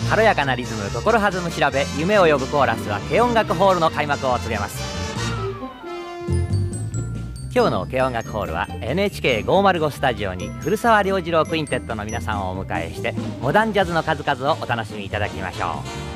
軽やかなリズム、心弾む調べ、夢を呼ぶコーラスは軽音楽ホールの開幕を告げます。今日の軽音楽ホールは NHK505 スタジオに古澤良次郎クインテットの皆さんをお迎えして、モダンジャズの数々をお楽しみいただきましょう。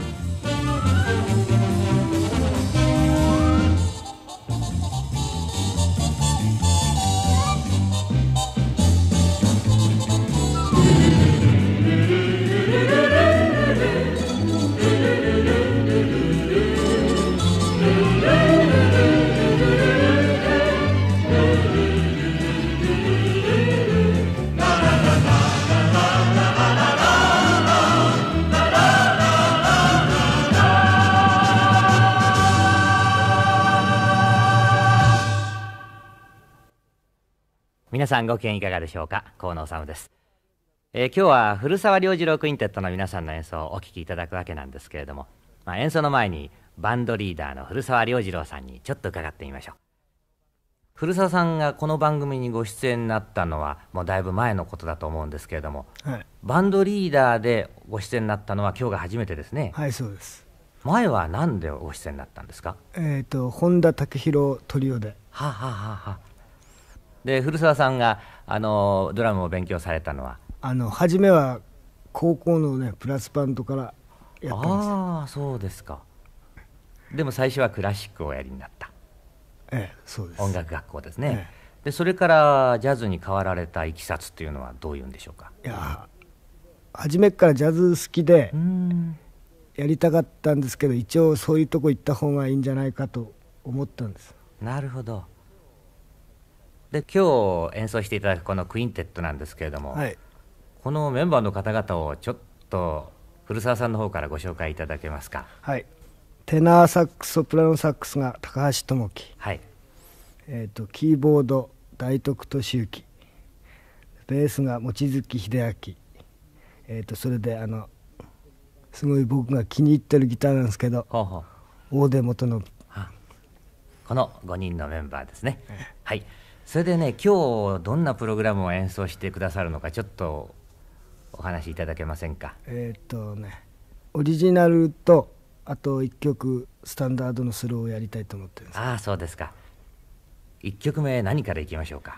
皆さんご機嫌いかがでしょうか。河野治です。今日は古澤良次郎クインテットの皆さんの演奏をお聴きいただくわけなんですけれども、演奏の前にバンドリーダーの古澤良次郎さんにちょっと伺ってみましょう。古澤さんがこの番組にご出演になったのはもうだいぶ前のことだと思うんですけれども、はい、バンドリーダーでご出演になったのは今日が初めてですね。 はい、そうです。前は何でご出演になったんですか。 本田武宏トリオで。 はあ、はあははあ、で古澤さんがドラムを勉強されたのは初めは高校のねプラスバンドからやったんですよ。 ああ、そうですか。でも最初はクラシックをおやりになった。 そうです。 音楽学校ですね。でそれからジャズに変わられたいきさつっていうのはどういうんでしょうか。 いや、初めからジャズ好きでやりたかったんですけど、一応そういうとこ行った方がいいんじゃないかと思ったんです。 なるほど。で今日演奏していただくこのクインテットなんですけれども、はい、このメンバーの方々をちょっと古澤さんの方からご紹介いただけますか。 はい、テナーサックスソプラノサックスが高橋智樹、はい、キーボード大徳俊之、ベースが望月秀明、それですごい僕が気に入ってるギターなんですけど、大出元信、 この5人のメンバーですね。はい、それでね、今日どんなプログラムを演奏してくださるのかちょっとお話しいただけませんか。 オリジナルとあと1曲スタンダードのスローをやりたいと思ってるんです。 ああ、そうですか。1曲目何からいきましょうか。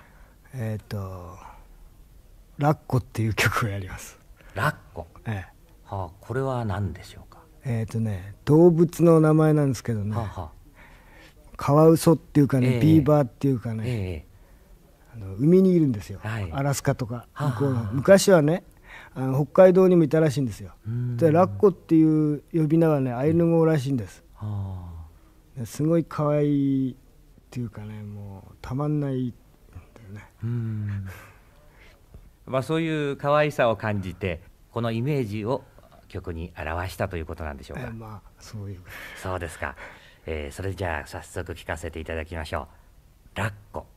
ラッコっていう曲をやります。 ラッコ、これは何でしょうか。 動物の名前なんですけどね、カワウソっていうかね、ビーバーっていうかね、海にいるんですよ、アラスカとか向こうの。昔はね北海道にもいたらしいんですよ。でラッコっていう呼び名はねアイヌ語らしいんです。すごい可愛いっていうかね、もうたまんないんだよね。 そういう可愛さを感じてこのイメージを曲に表したということなんでしょうか。 そういう。 そうですか。それじゃあ早速聴かせていただきましょう。ラッコ。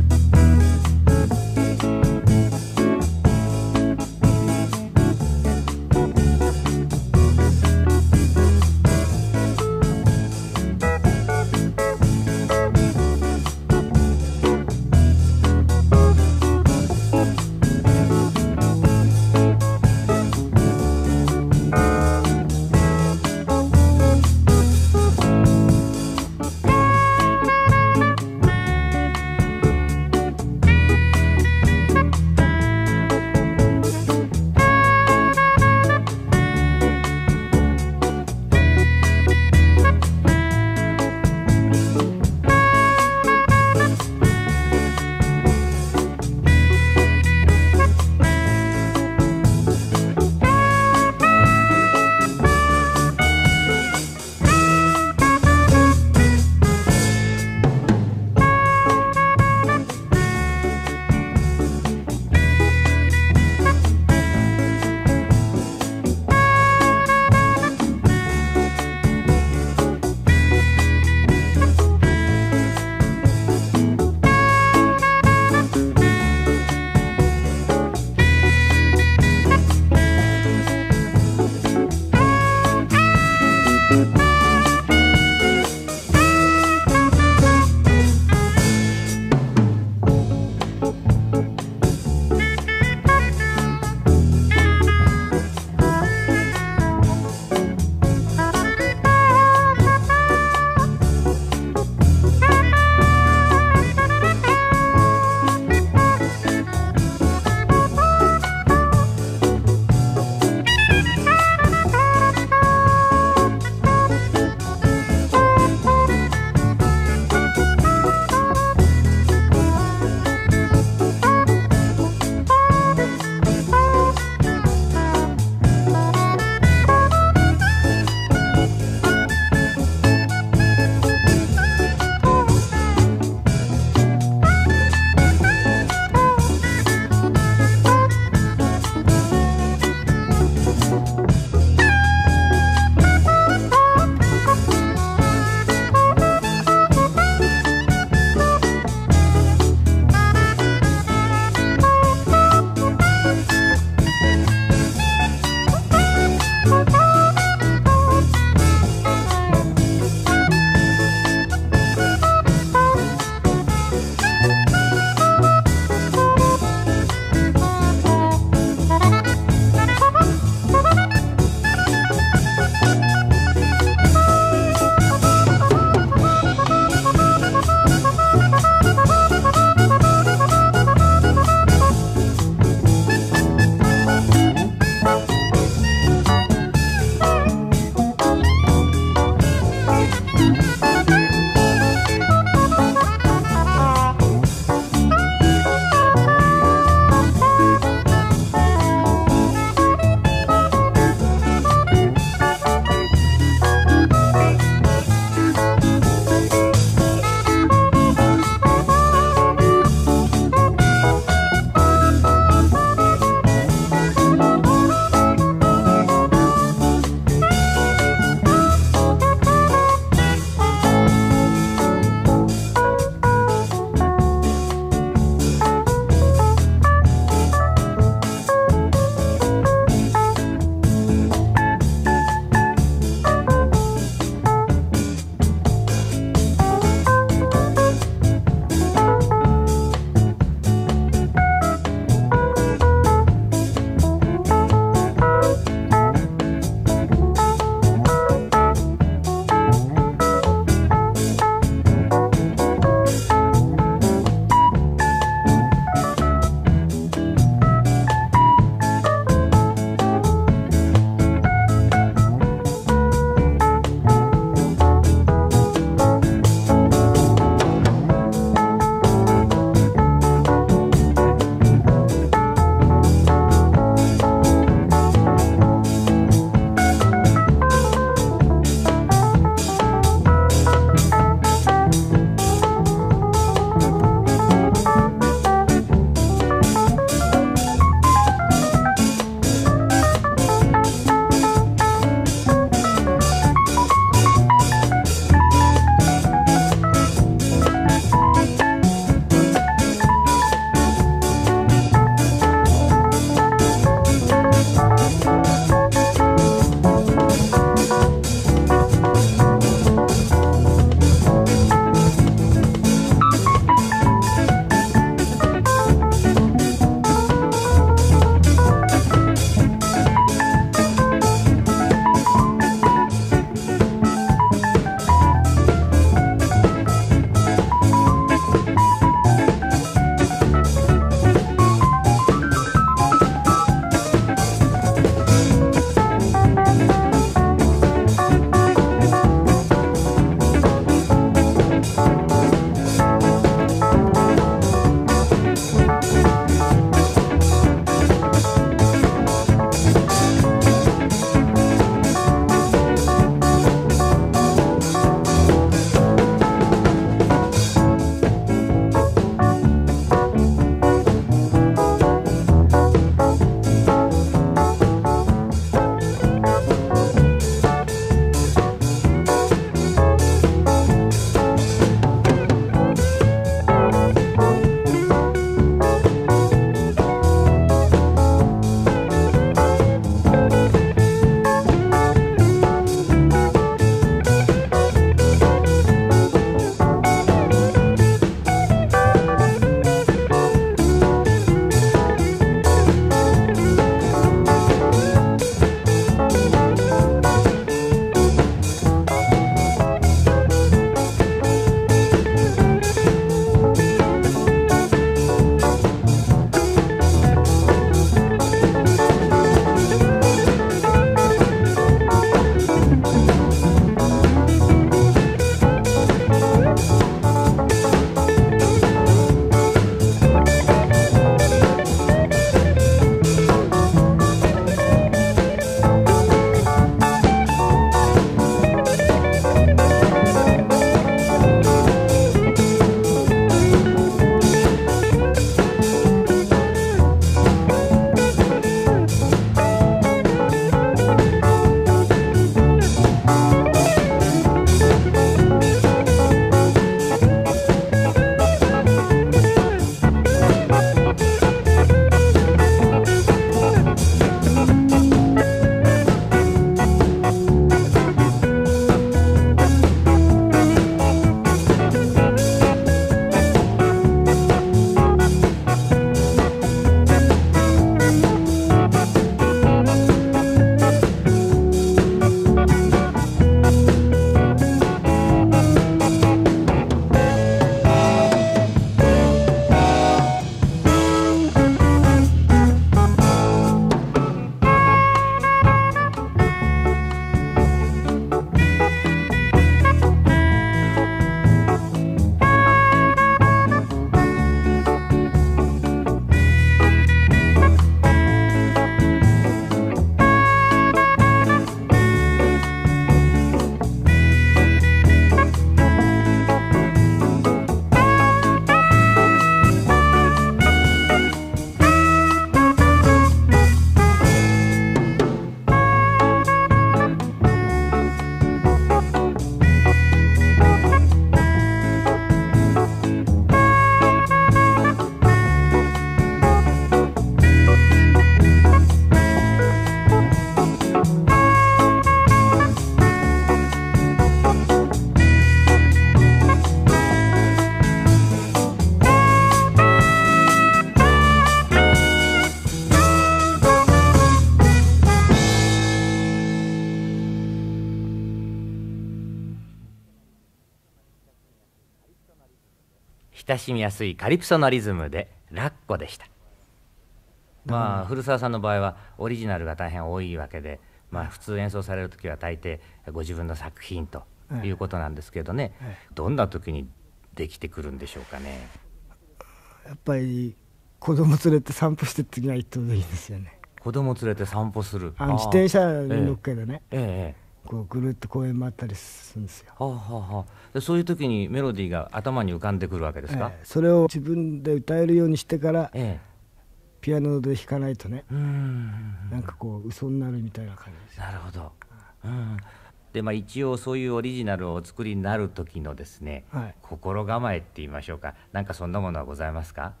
親しみやすいカリプソのリズムでラッコでした。まあ古澤さんの場合はオリジナルが大変多いわけで、まあ、普通演奏される時は大抵ご自分の作品ということなんですけどね、どんな時にできてくるんでしょうかね。 やっぱり子供連れて散歩して次が一等でいいですよね。 子供連れて散歩する。 自転車に乗っけてね、こうぐるっと公園回ったりするんですよ。 そういう時にメロディーが頭に浮かんでくるわけですか。 それを自分で歌えるようにしてから、ピアノで弾かないとね、なんかこう嘘になるみたいな感じです。 なるほど。で一応そういうオリジナルをお作りになる時のですね、心構えって言いましょうか、なんかそんなものはございますか。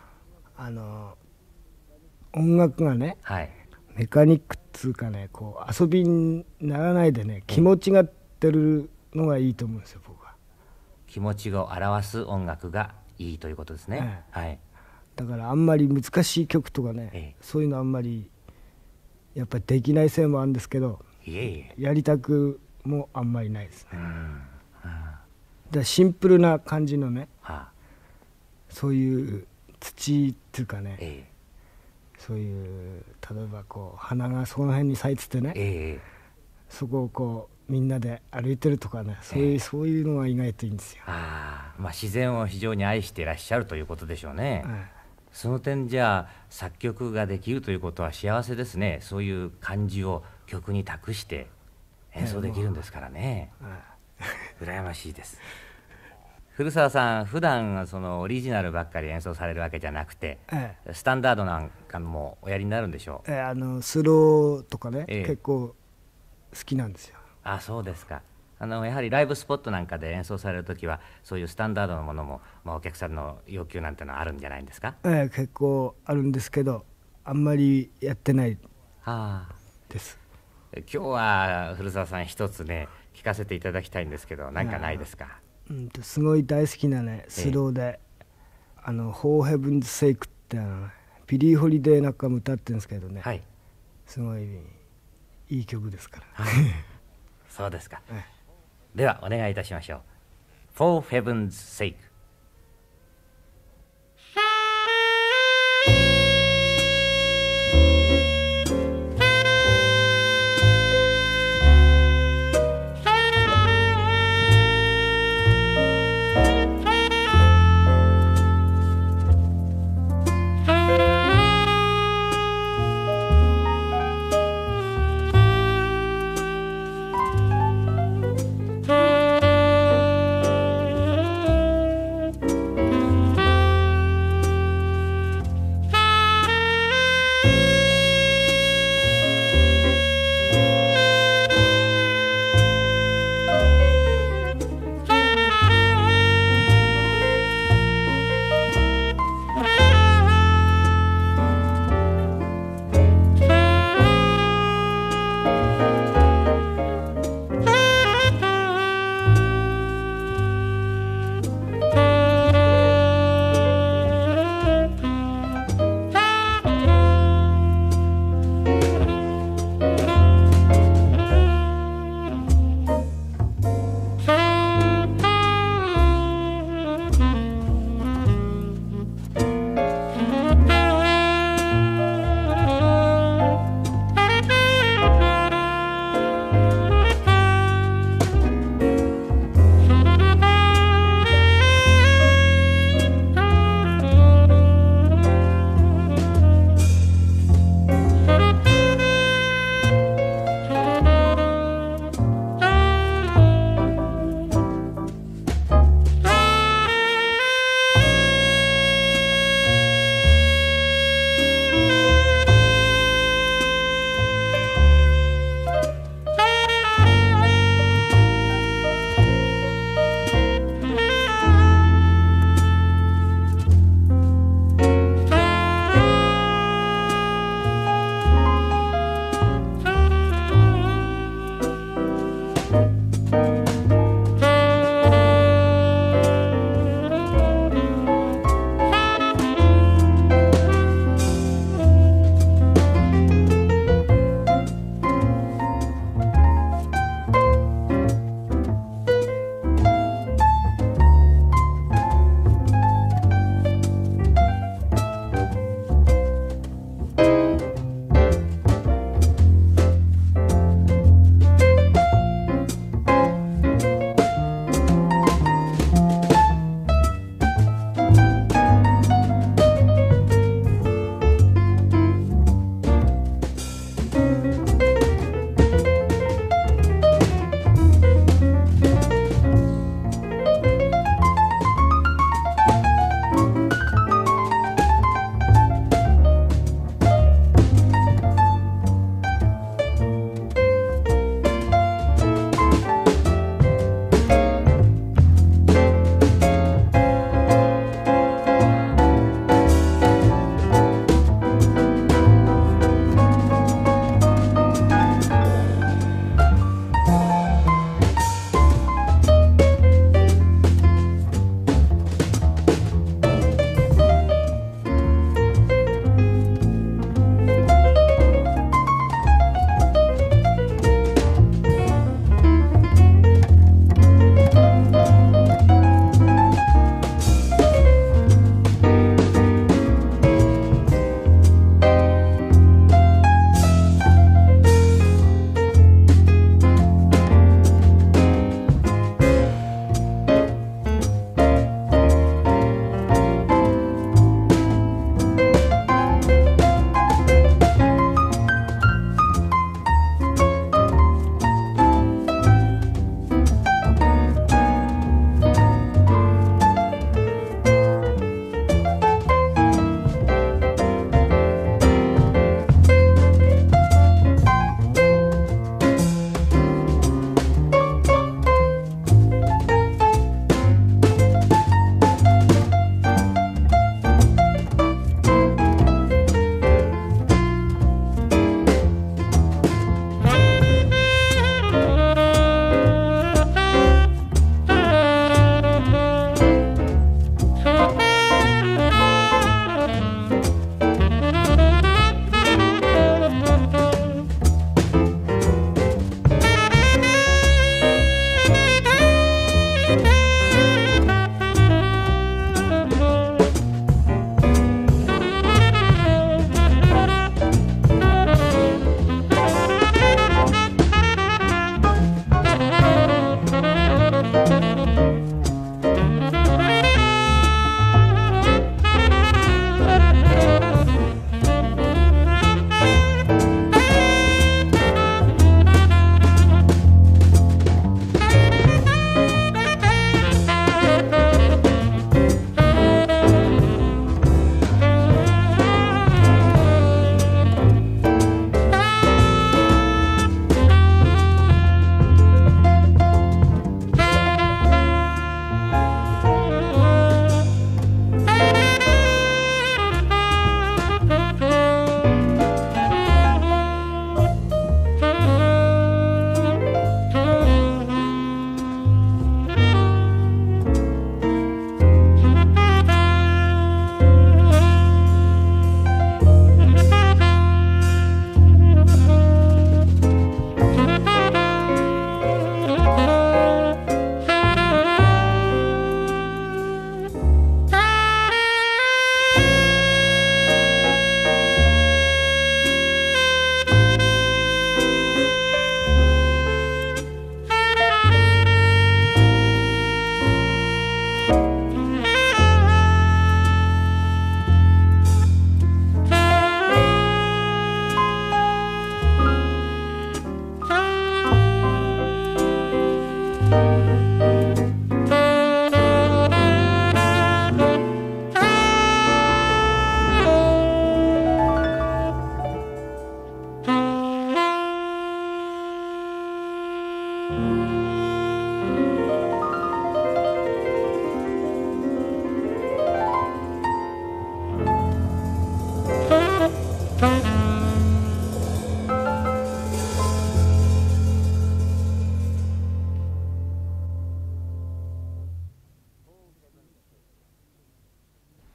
音楽がね、メカニックっつうかね、こう遊びにならないでね、気持ちが出るのがいいと思うんですよ、僕は。 気持ちを表す音楽がいいということですね。 だからあんまり難しい曲とかね、そういうのあんまりやっぱりできないせいもあるんですけど、やりたくもあんまりないですね。だシンプルな感じのね、そういう土っていうかね、そういう例えばこう花がその辺に咲いててね、そこをこうみんなで歩いてるとかね、そういうのが意外といいんですよ。 自然を非常に愛していらっしゃるということでしょうね。その点じゃあ作曲ができるということは幸せですね。そういう感じを曲に託して演奏できるんですからね。羨ましいです。古澤さん、普段そのオリジナルばっかり演奏されるわけじゃなくて、スタンダードなんかもおやりになるんでしょう。 スローとかね、結構好きなんですよ。 そうですか。やはりライブスポットなんかで演奏されるときはそういうスタンダードなものも、お客さんの要求なんてのはあるんじゃないんですか。 結構あるんですけど、あんまりやってないです。 今日は古澤さん一つね聞かせていただきたいんですけど、何かないですか。 すごい大好きなねスローで、For Heaven's Sake ってビリー・ホリデーなんかも歌ってるんですけどね、すごいいい曲ですからそうですか。ではお願いいたしましょう。 For Heaven's Sake。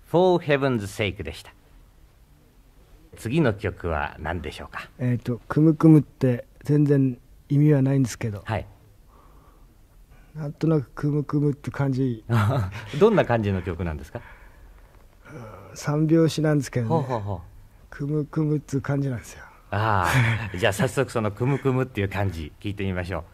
For Heaven's Sake でした。次の曲は何でしょうか。 くむくむって全然意味はないんですけど、 はい、 なんとなくくむくむって感じどんな感じの曲なんですか。 三拍子なんですけどね、くむくむっていう感じなんですよ。 じゃあ早速そのくむくむっていう感じ聞いてみましょう。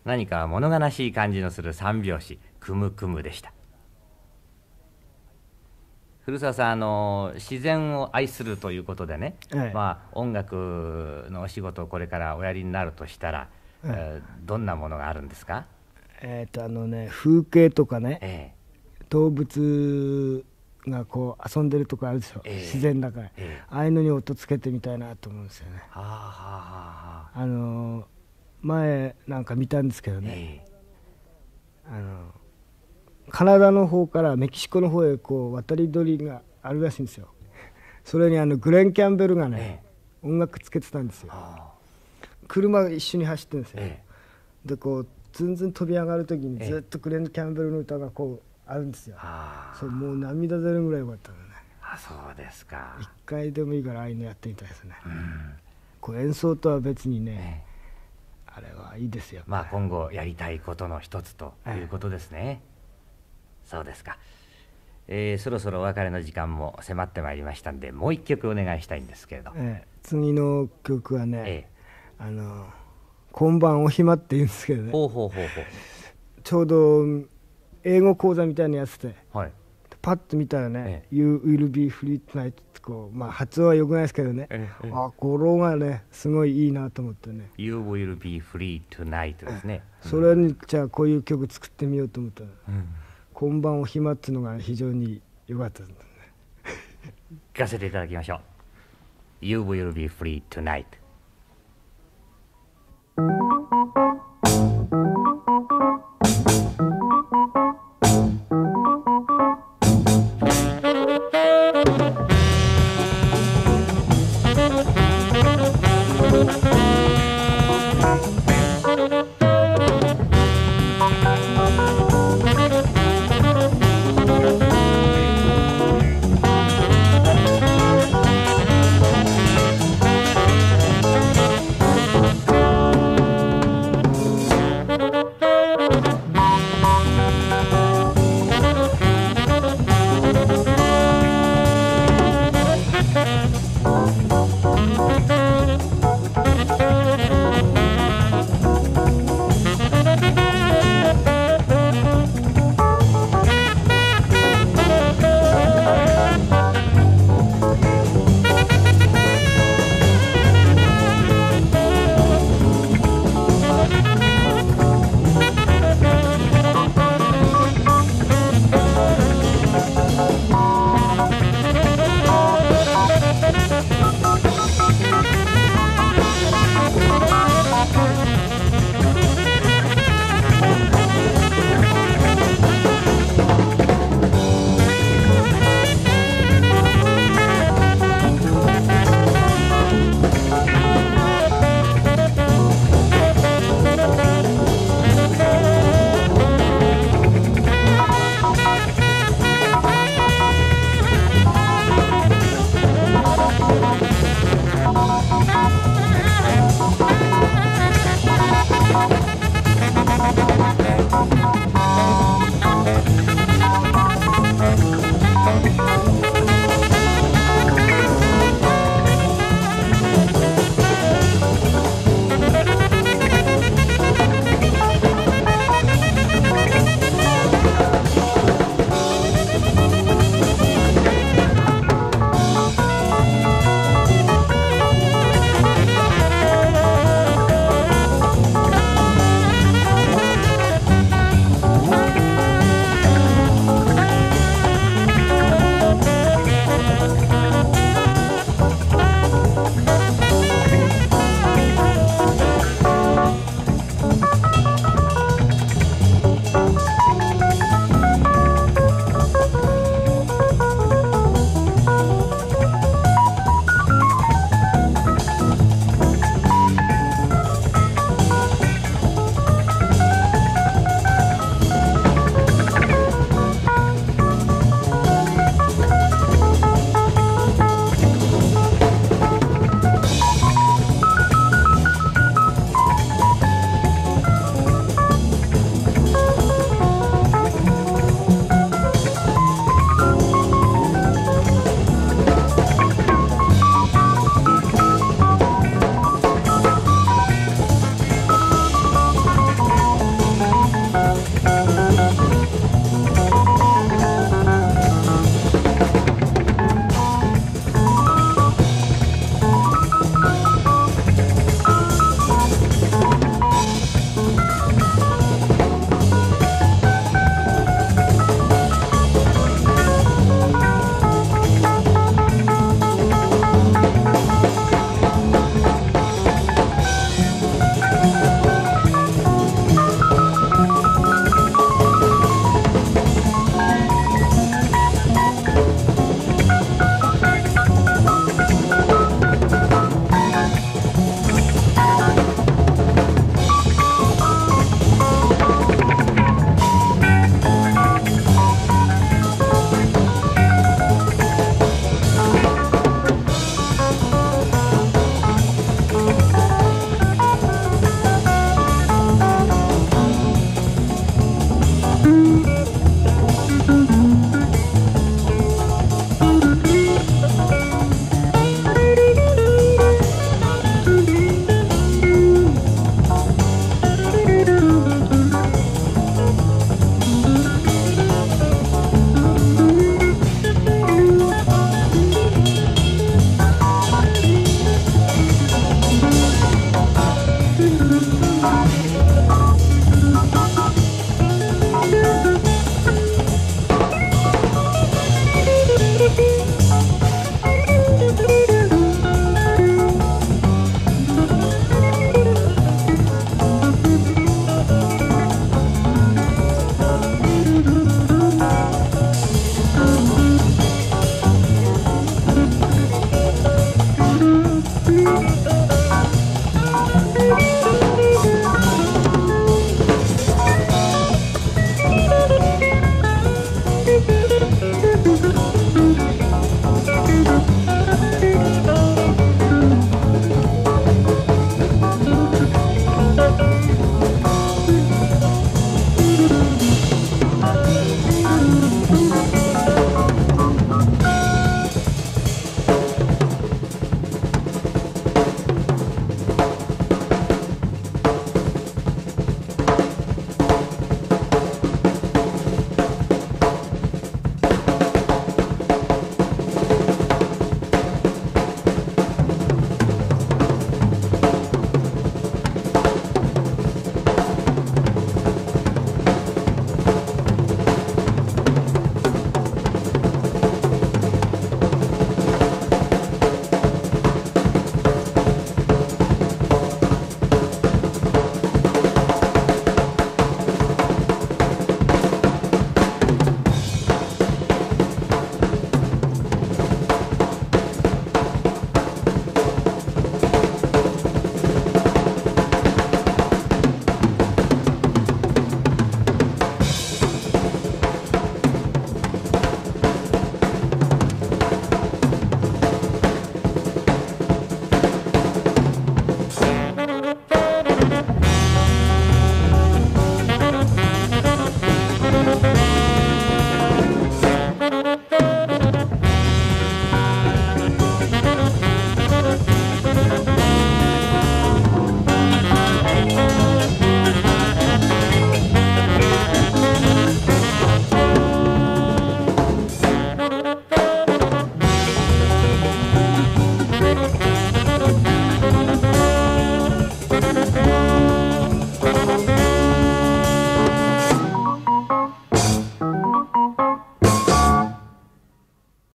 何か物悲しい感じのする三拍子くむくむでした。古澤さん、自然を愛するということでね、音楽のお仕事をこれからおやりになるとしたら、どんなものがあるんですか？ 風景とかね、動物がこう遊んでるとこあるでしょ、自然だから、ああいうのに音つけてみたいなと思うんですよね。前なんか見たんですけどね、カナダの方からメキシコの方へこう渡り鳥があるらしいんですよ。それにグレン・キャンベルがね、音楽つけてたんですよ。車が一緒に走ってるんですよ。でこうずんずん飛び上がる時にずっとグレン・キャンベルの歌がこうあるんですよ。そうもう涙出るぐらい良かったのね。 そうですか。 一回でもいいからああいうのやってみたいですね。こう演奏とは別にね、あれはいいですよ。 今後やりたいことの一つということですね。そうですか。そろそろお別れの時間も迫ってまいりましたんで、もう一曲お願いしたいんですけれど、 次の曲はね、今晩お暇って言うんですけどね、ちょうど英語講座みたいなやつで、パッと見たらね、You will be free tonight ってこう、発音は良くないですけどね、語呂がねすごいいいなと思ってね、 You will be free tonight ですね。 それにじゃあこういう曲作ってみようと思ったら、今晩お暇っていうのが非常に良かったですね。 聞かせていただきましょう。 You will be free tonight。